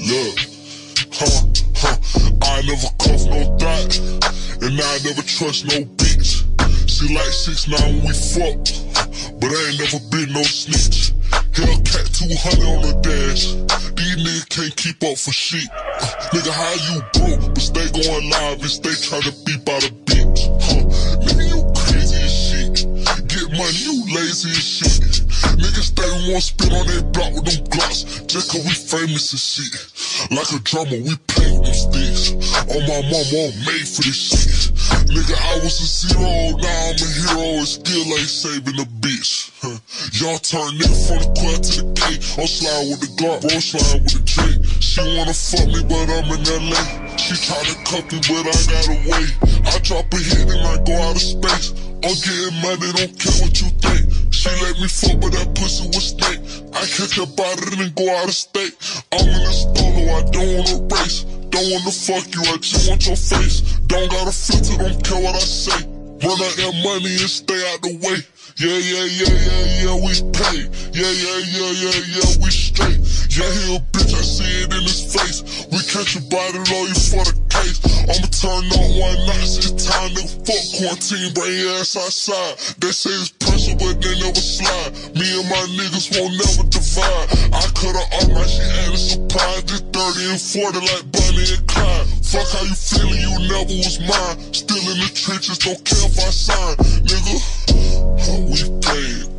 Look, I never cuff no thought, and I never trust no bitch. She like 6'9" when we fuck, but I ain't never been no snitch. Hellcat 200 on the dash, these niggas can't keep up for shit. Nigga, how you broke, but stay going live and stay tryna beep out a bitch. Nigga, you crazy as shit. Get money, you lazy as shit. Niggas stay wanna spin on that block with them glocks, just cause we famous and shit. Like a drummer, we play with them sticks. On my mama, I'm made for this shit. Nigga, I was a zero, now I'm a hero, and still ain't saving a bitch. Y'all turn nigga from the quad to the K. I'm sliding with the Glock, bro, sliding with the J. She wanna fuck me, but I'm in LA. She tryna cuff me, but I got away. I drop a hit and I go out of space. I'm getting money, don't care what you think. She let me fuck, but that pussy was stank. I catch her body and go out of state. I'm in the stolo, I don't wanna race. Don't wanna fuck you, I just want your face. Don't got a filter, don't care what I say. Run out that money and stay out the way. Yeah, we pay. Yeah, we straight. Yeah, he a bitch, I see it in his face. We catch your body, low you for the case. I'ma turn on one night, it's time to fuck quarantine, bring your ass outside. They say it's pressure, but they never slide. Me and my niggas won't never divide. I cut her off like she added surprise. Just 30 and 40 like Bunny and Clyde. Fuck how you feeling, you never was mine. Still in the trenches, don't care if I sign. Nigga, we played.